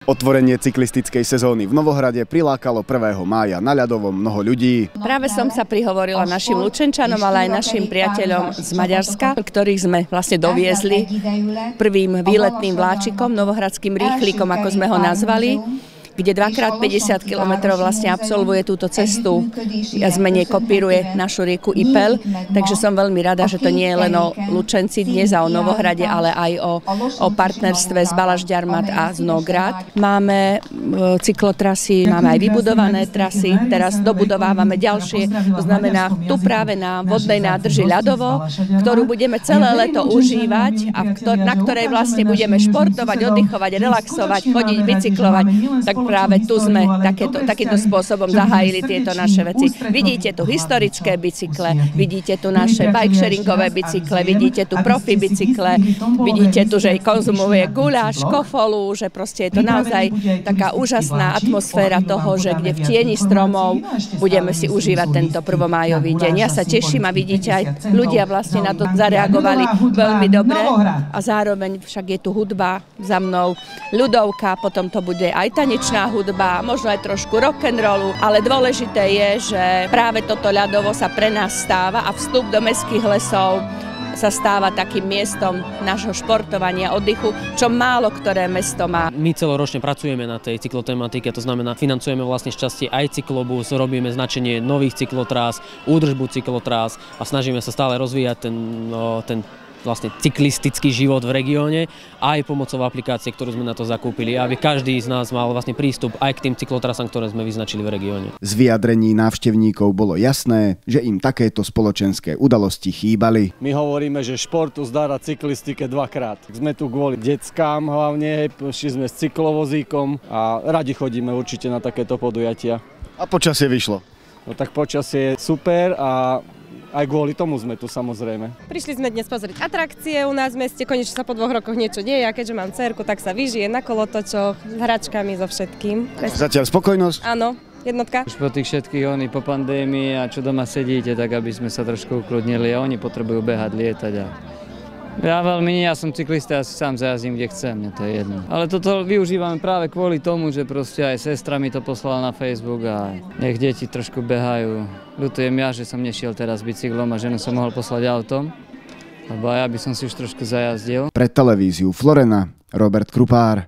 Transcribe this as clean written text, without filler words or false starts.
Otvorenie cyklistickej sezóny v Novohrade prilákalo 1. mája na ľadovom mnoho ľudí. Práve som sa prihovorila našim Lučenčanom, ale aj našim priateľom z Maďarska, ktorých sme vlastne doviezli prvým výletným vláčikom, novohradským rýchlikom, ako sme ho nazvali, kde 2x50 km vlastne absolvuje túto cestu a zmene kopíruje našu rieku Ipel. Takže som veľmi rada, že to nie je len o Lučenci dnes a o Novohrade, ale aj o partnerstve s Balažďarmat a z Nograd. Máme cyklotrasy, máme aj vybudované trasy, teraz dobudovávame ďalšie, to znamená tu práve na vodnej nádrži Ľadovo, ktorú budeme celé leto užívať a na ktorej vlastne budeme športovať, oddychovať, relaxovať, chodiť, bicyklovať. Tak práve tu sme takýmto spôsobom zahájili tieto naše veci. Vidíte tu historické bicykle, vidíte tu naše bike-sharingové bicykle, vidíte tu profi bicykle, vidíte tu, že konzumuje guláš, kofolu, že proste je to naozaj taká úžasná atmosféra toho, že kde v tieni stromov budeme si užívať tento prvomájový deň. Ja sa teším a vidíte, aj ľudia vlastne na to zareagovali veľmi dobre a zároveň však je tu hudba za mnou, ľudovka, potom to bude aj tanečná hudba, možno aj trošku rock'n'rollu, ale dôležité je, že práve toto ľadovo sa pre nás stáva a vstup do mestských lesov sa stáva takým miestom nášho športovania, oddychu, čo málo ktoré mesto má. My celoročne pracujeme na tej cyklotematike, to znamená, financujeme vlastne šťastie aj cyklobus, robíme značenie nových cyklotrás, údržbu cyklotrás a snažíme sa stále rozvíjať ten vlastne cyklistický život v regióne aj pomocou aplikácie, ktorú sme na to zakúpili, aby každý z nás mal vlastne prístup aj k tým cyklotrasám, ktoré sme vyznačili v regióne. Z vyjadrení návštevníkov bolo jasné, že im takéto spoločenské udalosti chýbali. My hovoríme, že športu zdára cyklistike dvakrát. Sme tu kvôli deckám hlavne, šli sme s cyklovozíkom a radi chodíme určite na takéto podujatia. A počasie vyšlo? No tak počasie je super a aj kvôli tomu sme tu samozrejme. Prišli sme dnes pozrieť atrakcie u nás v meste, konečne sa po 2 rokoch niečo deje a keďže mám dcerku, tak sa vyžije na kolotočoch, s hračkami, so všetkým. Zatiaľ spokojnosť? Áno, jednotka. Už po tých všetkých po pandémii a čo doma sedíte, tak aby sme sa trošku ukludnili a oni potrebujú behať, lietať a ja veľmi nie, ja som cyklista, ja si sám zajazdím, kde chcem, mne to je jedno. Ale toto využívame práve kvôli tomu, že proste aj sestra mi to poslala na Facebook a nech deti trošku behajú. Ľutujem ja, že som nešiel teraz bicyklom a ženu som mohol poslať autom, lebo ja by som si už trošku zajazdil. Pre televíziu Florena, Robert Krupár.